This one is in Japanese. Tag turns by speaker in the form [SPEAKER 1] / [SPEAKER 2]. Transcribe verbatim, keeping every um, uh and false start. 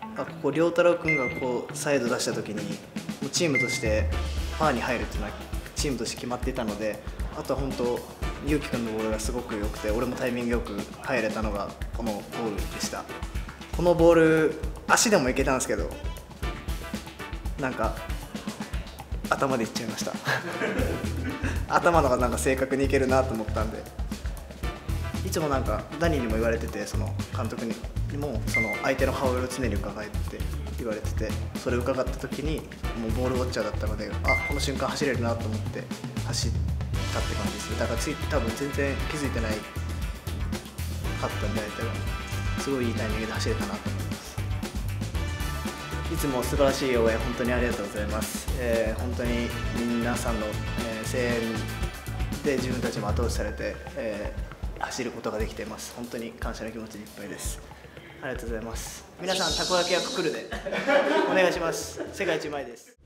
[SPEAKER 1] あここ亮太郎君がこうサイド出した時にもうチームとしてファーに入るっていうのはチームとして決まっていたので、あとは本当祐希君のボールがすごく良くて俺もタイミングよく入れたのがこのゴールでした。このボール足でもいけたんですけどなんか頭でいっちゃいました頭のがなんか正確にいけるなと思ったんで、いつもなんかダニーにも言われてて、その監督にもその相手の顔色を常に伺えって言われてて、それを伺った時にもうボールウォッチャーだったので、あこの瞬間走れるなと思って走ったって感じですね。だからつい多分全然気づいてないかったんじゃないかな。すごいいいタイミングで走れたなと思います。いつも素晴らしい応援本当にありがとうございます。えー、本当に皆さんの、えー、声援で自分たちも後押しされて、えー、走ることができています。本当に感謝の気持ちでいっぱいです。ありがとうございます。皆さんたこ焼きはくくるでお願いします。世界一うまいです。